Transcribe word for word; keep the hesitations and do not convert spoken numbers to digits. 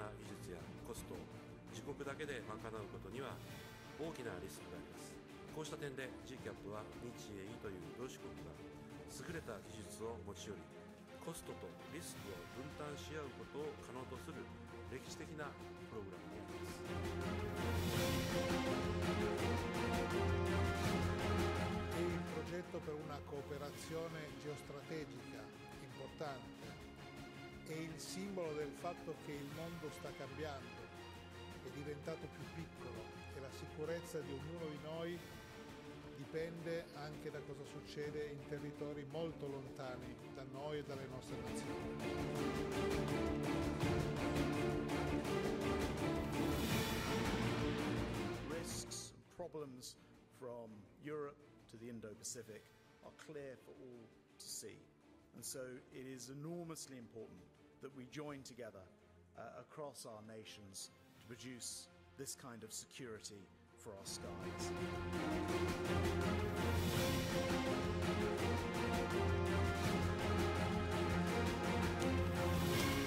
な技術やコストを自国だけで賄うことには大きなリスクがあります。こうした点で ジーキャップ は日英という同志国が優れた技術を持ち寄り、コストとリスクを分担し合うことを可能とする歴史的なプログラムになります。 È il progetto per una cooperazione geostrategica importante, è il simbolo del fatto che il mondo sta cambiando, è diventato più piccolo e la sicurezza di ognuno di noi dipende anche da cosa succede in territori molto lontani da noi e dalle nostre nazioni. Risks and problems from Europe to the Indo-Pacific are clear for all to see. And so it is enormously important that we join together uh, across our nations to produce this kind of security for our skies. Thank you.